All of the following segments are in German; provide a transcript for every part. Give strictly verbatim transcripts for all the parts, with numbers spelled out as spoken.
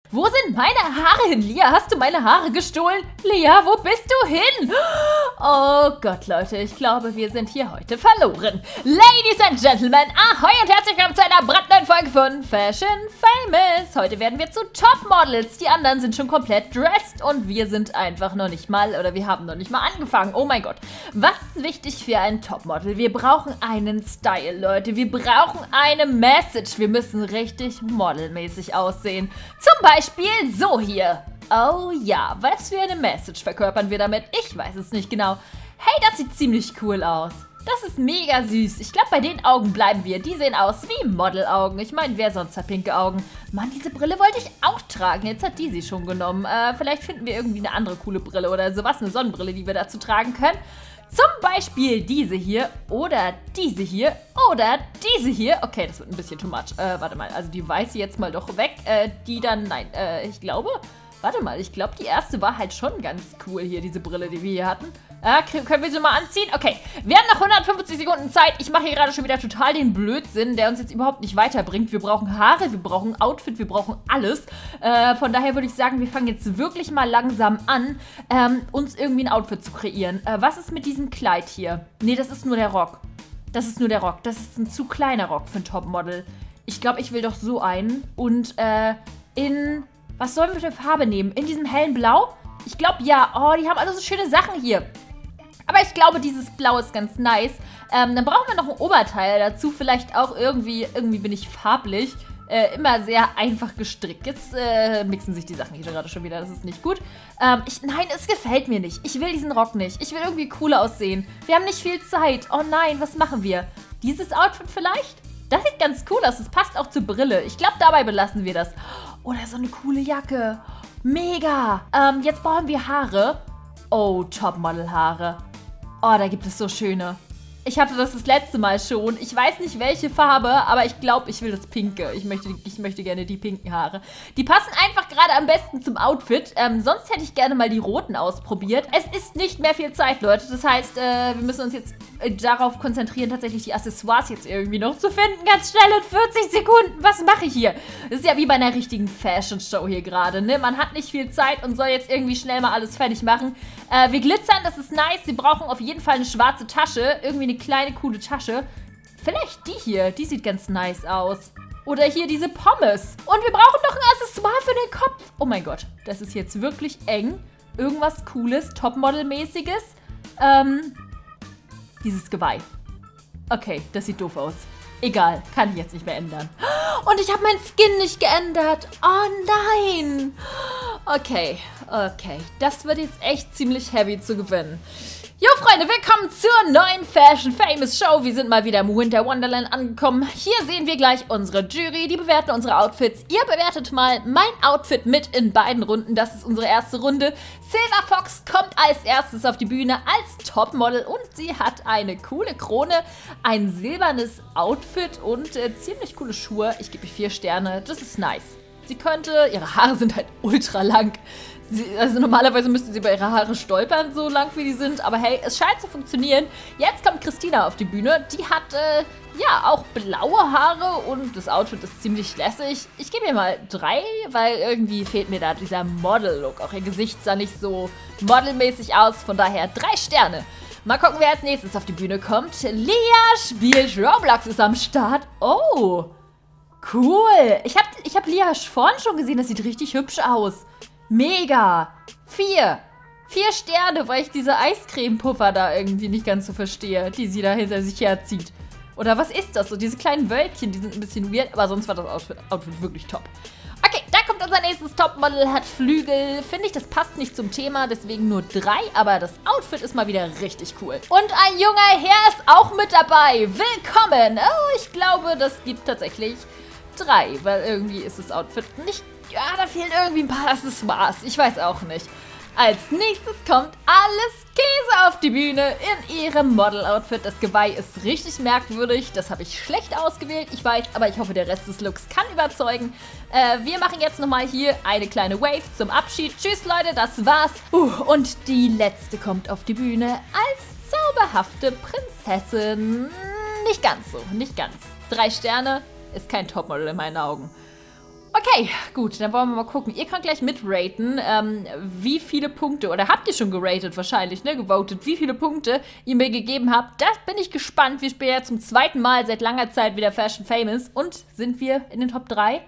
Wo sind meine Haare hin? Lia, hast du meine Haare gestohlen? Lia, wo bist du hin? Oh Gott, Leute, ich glaube, wir sind hier heute verloren. Ladies and Gentlemen, ahoi und herzlich willkommen zu einer brandneuen Folge von Fashion Famous. Heute werden wir zu Topmodels. Die anderen sind schon komplett dressed und wir sind einfach noch nicht mal, oder wir haben noch nicht mal angefangen. Oh mein Gott. Was ist wichtig für ein Topmodel? Wir brauchen einen Style, Leute. Wir brauchen eine Message. Wir müssen richtig modelmäßig aussehen. Zum Beispiel Beispiel so hier. Oh ja, was für eine Message verkörpern wir damit? Ich weiß es nicht genau. Hey, das sieht ziemlich cool aus. Das ist mega süß. Ich glaube, bei den Augen bleiben wir. Die sehen aus wie Modelaugen. Ich meine, wer sonst hat pinke Augen? Mann, diese Brille wollte ich auch tragen. Jetzt hat die sie schon genommen. Äh, vielleicht finden wir irgendwie eine andere coole Brille oder sowas. Eine Sonnenbrille, die wir dazu tragen können. Zum Beispiel diese hier oder diese hier oder diese hier. Okay, das wird ein bisschen too much. Äh, warte mal, also die weiße jetzt mal doch weg. Äh, die dann, nein, äh, ich glaube, warte mal, ich glaube, die erste war halt schon ganz cool hier, diese Brille, die wir hier hatten. Äh, können wir sie mal anziehen? Okay, wir haben noch hundertfünfzig Sekunden Zeit. Ich mache hier gerade schon wieder total den Blödsinn, der uns jetzt überhaupt nicht weiterbringt. Wir brauchen Haare, wir brauchen Outfit, wir brauchen alles. Äh, von daher würde ich sagen, wir fangen jetzt wirklich mal langsam an, ähm, uns irgendwie ein Outfit zu kreieren. Äh, was ist mit diesem Kleid hier? Nee, das ist nur der Rock. Das ist nur der Rock. Das ist ein zu kleiner Rock für ein Topmodel. Ich glaube, ich will doch so einen. Und äh, in... Was sollen wir für eine Farbe nehmen? In diesem hellen Blau? Ich glaube, ja. Oh, die haben alle so schöne Sachen hier. Aber ich glaube, dieses Blau ist ganz nice. Ähm, dann brauchen wir noch ein Oberteil dazu. Vielleicht auch irgendwie, irgendwie bin ich farblich. Äh, immer sehr einfach gestrickt. Jetzt äh, mixen sich die Sachen hier gerade schon wieder. Das ist nicht gut. Ähm, ich, nein, es gefällt mir nicht. Ich will diesen Rock nicht. Ich will irgendwie cooler aussehen. Wir haben nicht viel Zeit. Oh nein, was machen wir? Dieses Outfit vielleicht? Das sieht ganz cool aus. Das passt auch zur Brille. Ich glaube, dabei belassen wir das. Oder so eine coole Jacke. Mega. Ähm, jetzt brauchen wir Haare. Oh, Topmodel-Haare. Oh, da gibt es so schöne. Ich hatte das das letzte Mal schon. Ich weiß nicht, welche Farbe, aber ich glaube, ich will das Pinke. Ich möchte, ich möchte gerne die pinken Haare. Die passen einfach gerade am besten zum Outfit. Ähm, sonst hätte ich gerne mal die roten ausprobiert. Es ist nicht mehr viel Zeit, Leute. Das heißt, äh, wir müssen uns jetzt äh, darauf konzentrieren, tatsächlich die Accessoires jetzt irgendwie noch zu finden. Ganz schnell in vierzig Sekunden. Was mache ich hier? Das ist ja wie bei einer richtigen Fashion-Show hier gerade, ne? Man hat nicht viel Zeit und soll jetzt irgendwie schnell mal alles fertig machen. Äh, wir glitzern, das ist nice. Sie brauchen auf jeden Fall eine schwarze Tasche. Irgendwie eine kleine, coole Tasche. Vielleicht die hier. Die sieht ganz nice aus. Oder hier diese Pommes. Und wir brauchen noch ein Accessoire für den Kopf. Oh mein Gott, das ist jetzt wirklich eng. Irgendwas Cooles, Topmodel-mäßiges. Ähm, dieses Geweih. Okay, das sieht doof aus. Egal, kann ich jetzt nicht mehr ändern. Und ich habe meinen Skin nicht geändert. Oh nein. Okay, okay. Das wird jetzt echt ziemlich heavy zu gewinnen. Jo Freunde, willkommen zur neuen Fashion Famous Show. Wir sind mal wieder im Winter Wonderland angekommen. Hier sehen wir gleich unsere Jury, die bewerten unsere Outfits. Ihr bewertet mal mein Outfit mit in beiden Runden. Das ist unsere erste Runde. Silver Fox kommt als erstes auf die Bühne als Topmodel und sie hat eine coole Krone, ein silbernes Outfit und äh, ziemlich coole Schuhe. Ich gebe ihr vier Sterne, das ist nice. Sie könnte, ihre Haare sind halt ultra lang. Sie, also normalerweise müsste sie bei ihren Haare stolpern, so lang wie die sind. Aber hey, es scheint zu funktionieren. Jetzt kommt Christina auf die Bühne. Die hat, äh, ja, auch blaue Haare und das Outfit ist ziemlich lässig. Ich gebe ihr mal drei, weil irgendwie fehlt mir da dieser Model-Look. Auch ihr Gesicht sah nicht so modelmäßig aus. Von daher drei Sterne. Mal gucken, wer als nächstes auf die Bühne kommt. Lia spielt Roblox, ist am Start. Oh, cool. Ich habe ich hab Lia vorhin schon gesehen, das sieht richtig hübsch aus. Mega. Vier. Vier Sterne, weil ich diese Eiscreme-Puffer da irgendwie nicht ganz so verstehe, die sie da hinter sich herzieht. Oder was ist das? So diese kleinen Wölkchen, die sind ein bisschen weird, aber sonst war das Outfit, Outfit wirklich top. Okay, da kommt unser nächstes Topmodel, hat Flügel. Finde ich, das passt nicht zum Thema, deswegen nur drei, aber das Outfit ist mal wieder richtig cool. Und ein junger Herr ist auch mit dabei. Willkommen. Oh, ich glaube, das gibt tatsächlich drei, weil irgendwie ist das Outfit nicht... Ja, da fehlen irgendwie ein paar Accessoires. Ich weiß auch nicht. Als nächstes kommt Alice Käse auf die Bühne in ihrem Model-Outfit. Das Geweih ist richtig merkwürdig. Das habe ich schlecht ausgewählt. Ich weiß, aber ich hoffe, der Rest des Looks kann überzeugen. Äh, wir machen jetzt nochmal hier eine kleine Wave zum Abschied. Tschüss, Leute, das war's. Uh, und die letzte kommt auf die Bühne als zauberhafte Prinzessin. Nicht ganz so, nicht ganz. Drei Sterne ist kein Topmodel in meinen Augen. Okay, gut, dann wollen wir mal gucken. Ihr könnt gleich mitraten, ähm, wie viele Punkte, oder habt ihr schon geratet wahrscheinlich, ne, gewotet, wie viele Punkte ihr mir gegeben habt. Das bin ich gespannt. Wir spielen ja zum zweiten Mal seit langer Zeit wieder Fashion Famous. Und sind wir in den Top drei?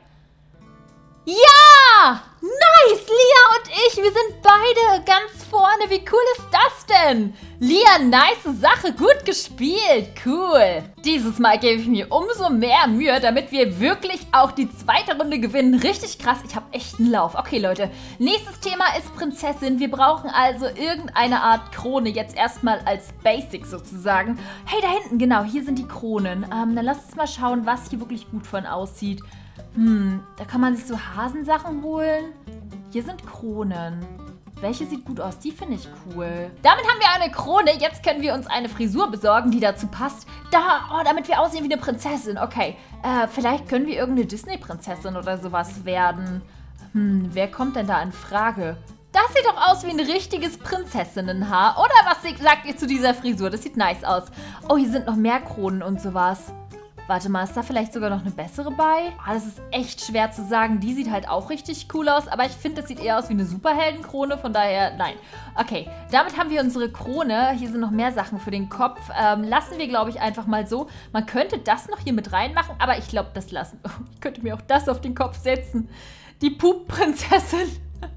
Ja! Nice! Lia und ich, wir sind beide ganz vorne. Wie cool ist das denn? Lia, nice Sache, gut gespielt. Cool. Dieses Mal gebe ich mir umso mehr Mühe, damit wir wirklich auch die zweite Runde gewinnen. Richtig krass, ich habe echt einen Lauf. Okay, Leute, nächstes Thema ist Prinzessin. Wir brauchen also irgendeine Art Krone, jetzt erstmal als Basic sozusagen. Hey, da hinten, genau, hier sind die Kronen. Ähm, dann lasst uns mal schauen, was hier wirklich gut von aussieht. Hm, da kann man sich so Hasensachen holen. Hier sind Kronen. Welche sieht gut aus? Die finde ich cool. Damit haben wir eine Krone. Jetzt können wir uns eine Frisur besorgen, die dazu passt. Da, oh, damit wir aussehen wie eine Prinzessin. Okay, äh, vielleicht können wir irgendeine Disney-Prinzessin oder sowas werden. Hm, wer kommt denn da in Frage? Das sieht doch aus wie ein richtiges Prinzessinnenhaar. Oder was sagt ihr zu dieser Frisur? Das sieht nice aus. Oh, hier sind noch mehr Kronen und sowas. Warte mal, ist da vielleicht sogar noch eine bessere bei? Ah, das ist echt schwer zu sagen. Die sieht halt auch richtig cool aus, aber ich finde, das sieht eher aus wie eine Superheldenkrone, von daher, nein. Okay, damit haben wir unsere Krone. Hier sind noch mehr Sachen für den Kopf. Ähm, lassen wir, glaube ich, einfach mal so. Man könnte das noch hier mit reinmachen, aber ich glaube, das lassen. Ich könnte mir auch das auf den Kopf setzen. Die Pup-Prinzessin.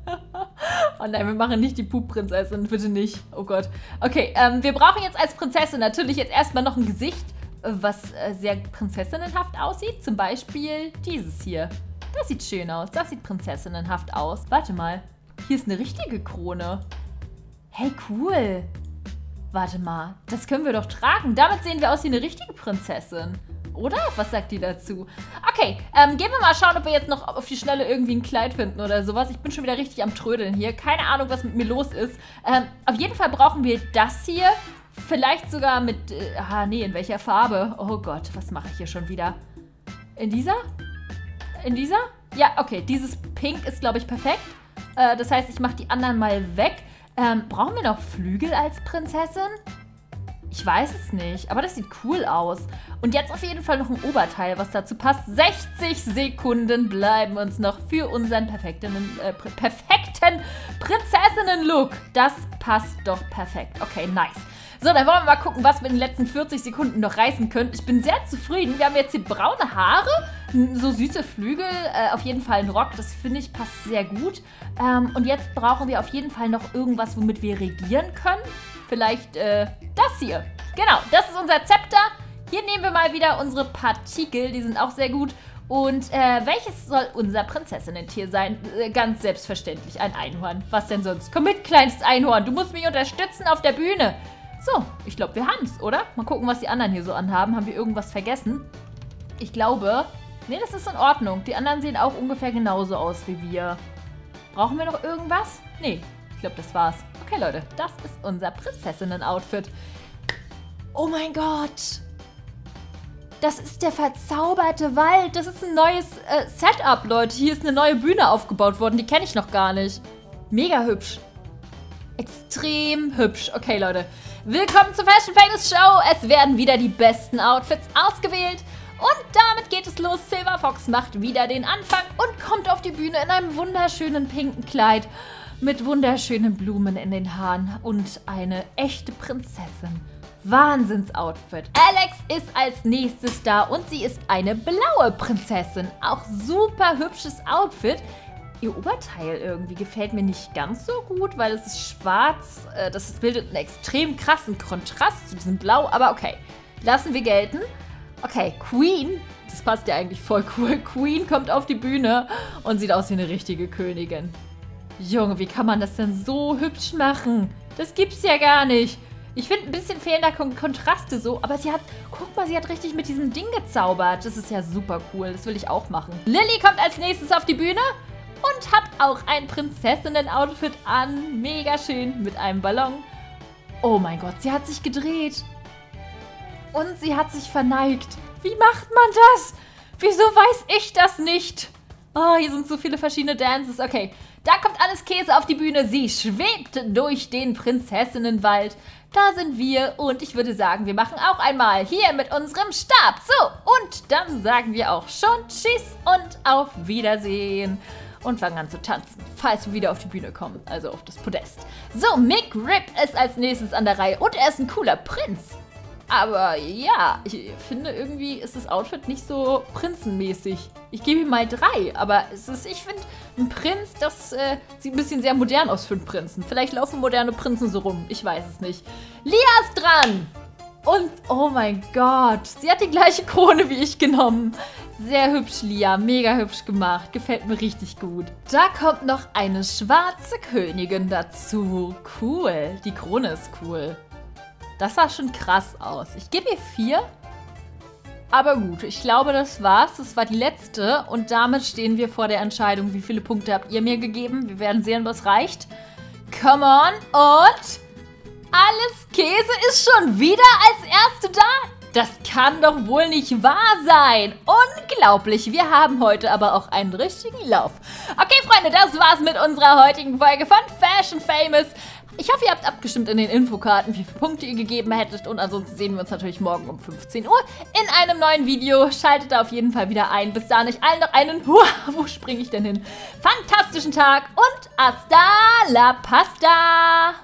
Oh nein, wir machen nicht die Pup-Prinzessin, bitte nicht. Oh Gott. Okay, ähm, wir brauchen jetzt als Prinzessin natürlich jetzt erstmal noch ein Gesicht, was äh, sehr prinzessinnenhaft aussieht. Zum Beispiel dieses hier. Das sieht schön aus. Das sieht prinzessinnenhaft aus. Warte mal. Hier ist eine richtige Krone. Hey, cool. Warte mal. Das können wir doch tragen. Damit sehen wir aus wie eine richtige Prinzessin. Oder? Was sagt die dazu? Okay, ähm, gehen wir mal schauen, ob wir jetzt noch auf die Schnelle irgendwie ein Kleid finden oder sowas. Ich bin schon wieder richtig am Trödeln hier. Keine Ahnung, was mit mir los ist. Ähm, auf jeden Fall brauchen wir das hier. Vielleicht sogar mit, äh, ah nee, in welcher Farbe? Oh Gott, was mache ich hier schon wieder? In dieser? In dieser? Ja, okay, dieses Pink ist, glaube ich, perfekt. Äh, das heißt, ich mache die anderen mal weg. Ähm, brauchen wir noch Flügel als Prinzessin? Ich weiß es nicht, aber das sieht cool aus. Und jetzt auf jeden Fall noch ein Oberteil, was dazu passt. sechzig Sekunden bleiben uns noch für unseren perfekten, äh, perfekten Prinzessinnen-Look. Das passt doch perfekt. Okay, nice. So, dann wollen wir mal gucken, was wir in den letzten vierzig Sekunden noch reißen können. Ich bin sehr zufrieden. Wir haben jetzt hier braune Haare, so süße Flügel, äh, auf jeden Fall ein Rock. Das finde ich passt sehr gut. Ähm, und jetzt brauchen wir auf jeden Fall noch irgendwas, womit wir regieren können. Vielleicht äh, das hier. Genau, das ist unser Zepter. Hier nehmen wir mal wieder unsere Partikel. Die sind auch sehr gut. Und äh, welches soll unser Prinzessinnentier sein? Äh, ganz selbstverständlich ein Einhorn. Was denn sonst? Komm mit, kleines Einhorn. Du musst mich unterstützen auf der Bühne. So, ich glaube, wir haben es, oder? Mal gucken, was die anderen hier so anhaben. Haben wir irgendwas vergessen? Ich glaube... Nee, das ist in Ordnung. Die anderen sehen auch ungefähr genauso aus wie wir. Brauchen wir noch irgendwas? Nee, ich glaube, das war's. Okay, Leute, das ist unser Prinzessinnen-Outfit. Oh mein Gott! Das ist der verzauberte Wald. Das ist ein neues äh, Setup, Leute. Hier ist eine neue Bühne aufgebaut worden. Die kenne ich noch gar nicht. Mega hübsch. Extrem hübsch. Okay, Leute. Willkommen zur Fashion Famous Show. Es werden wieder die besten Outfits ausgewählt. Und damit geht es los. Silver Fox macht wieder den Anfang und kommt auf die Bühne in einem wunderschönen pinken Kleid mit wunderschönen Blumen in den Haaren und eine echte Prinzessin. Wahnsinns-Outfit. Alex ist als nächstes da und sie ist eine blaue Prinzessin. Auch super hübsches Outfit. Ihr Oberteil irgendwie gefällt mir nicht ganz so gut, weil es ist schwarz. Das bildet einen extrem krassen Kontrast zu diesem Blau, aber okay. Lassen wir gelten. Okay, Queen, das passt ja eigentlich voll cool. Queen kommt auf die Bühne und sieht aus wie eine richtige Königin. Junge, wie kann man das denn so hübsch machen? Das gibt's ja gar nicht. Ich finde, ein bisschen fehlen da Kon Kontraste so, aber sie hat, guck mal, sie hat richtig mit diesem Ding gezaubert. Das ist ja super cool, das will ich auch machen. Lilly kommt als nächstes auf die Bühne und hat auch ein Prinzessinnen-Outfit an. Mega schön, mit einem Ballon. Oh mein Gott, sie hat sich gedreht. Und sie hat sich verneigt. Wie macht man das? Wieso weiß ich das nicht? Oh, hier sind so viele verschiedene Dances. Okay, da kommt alles Käse auf die Bühne. Sie schwebt durch den Prinzessinnenwald. Da sind wir und ich würde sagen, wir machen auch einmal hier mit unserem Stab. So, und dann sagen wir auch schon Tschüss und auf Wiedersehen. Und fangen an zu tanzen, falls wir wieder auf die Bühne kommen, also auf das Podest. So, Mick Rip ist als nächstes an der Reihe und er ist ein cooler Prinz. Aber ja, ich finde irgendwie ist das Outfit nicht so prinzenmäßig. Ich gebe ihm mal drei, aber es ist, ich finde, ein Prinz, das äh, sieht ein bisschen sehr modern aus für einen Prinzen. Vielleicht laufen moderne Prinzen so rum, ich weiß es nicht. Lia ist dran! Und, oh mein Gott, sie hat die gleiche Krone wie ich genommen. Sehr hübsch, Lia. Mega hübsch gemacht. Gefällt mir richtig gut. Da kommt noch eine schwarze Königin dazu. Cool. Die Krone ist cool. Das sah schon krass aus. Ich gebe ihr vier. Aber gut, ich glaube, das war's. Das war die letzte. Und damit stehen wir vor der Entscheidung, wie viele Punkte habt ihr mir gegeben. Wir werden sehen, was reicht. Come on. Und alles Käse ist schon wieder als Erste da. Das kann doch wohl nicht wahr sein. Unglaublich. Wir haben heute aber auch einen richtigen Lauf. Okay, Freunde, das war's mit unserer heutigen Folge von Fashion Famous. Ich hoffe, ihr habt abgestimmt in den Infokarten, wie viele Punkte ihr gegeben hättet. Und ansonsten sehen wir uns natürlich morgen um fünfzehn Uhr in einem neuen Video. Schaltet da auf jeden Fall wieder ein. Bis dahin euch allen noch einen, huah, wo springe ich denn hin? Fantastischen Tag und hasta la pasta!